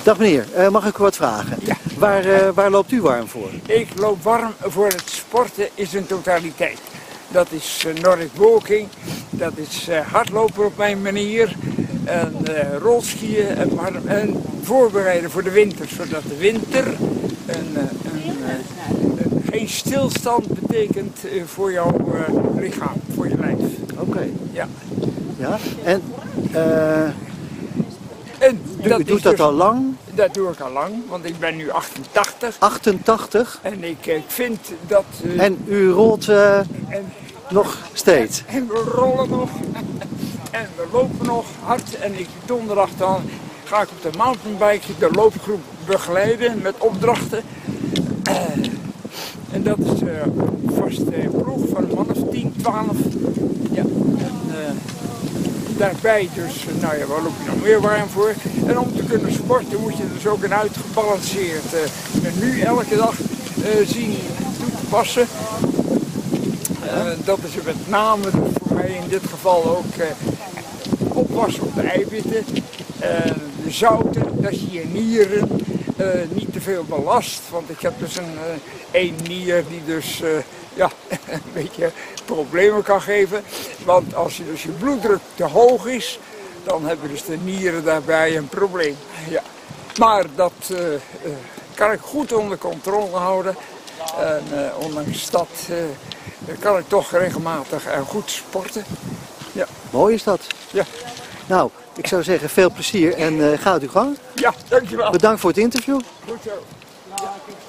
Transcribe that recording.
Dag meneer, mag ik u wat vragen? Ja. Waar loopt u warm voor? Ik loop warm voor het sporten in zijn totaliteit. Dat is Nordic walking, dat is hardlopen op mijn manier, en rolskiën en voorbereiden voor de winter. Zodat de winter geen stilstand betekent voor jouw lichaam, voor je lijf. Oké. Ja. Ja, en u doet is dat dus, al lang? Dat doe ik al lang, want ik ben nu 88. 88? En ik vind dat... En u rolt nog steeds? En we rollen nog. En we lopen nog hard. En donderdag dan ga ik op de mountainbike de loopgroep begeleiden met opdrachten. En dat is een vaste ploeg van een man of 10, 12. Ja. En, daarbij dus, nou ja, waar loop je nog meer warm voor? En om te kunnen sporten moet je dus ook een uitgebalanceerd menu elke dag zien toe te passen. Dat is met name voor mij in dit geval ook oppassen op de eiwitten, de zouten, dat je je nieren niet te veel belast. Want ik heb dus één nier die dus ja, een beetje problemen kan geven. Want als je dus je bloeddruk te hoog is, dan hebben dus de nieren daarbij een probleem. Ja. Maar dat kan ik goed onder controle houden. En ondanks dat kan ik toch regelmatig en goed sporten. Ja. Mooi is dat. Ja. Nou, ik zou zeggen veel plezier en gaat uw gang. Ja, dankjewel. Bedankt voor het interview. Goed zo. Ja.